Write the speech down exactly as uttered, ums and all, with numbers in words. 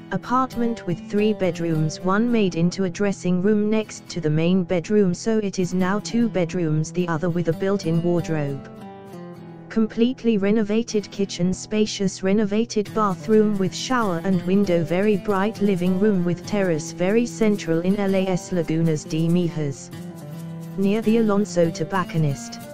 Apartment with three bedrooms, one made into a dressing room next to the main bedroom, so it is now two bedrooms, the other with a built-in wardrobe. Completely renovated kitchen, spacious renovated bathroom with shower and window, very bright living room with terrace, very central in Las Lagunas de Mijas, near the Alonso tobacconist.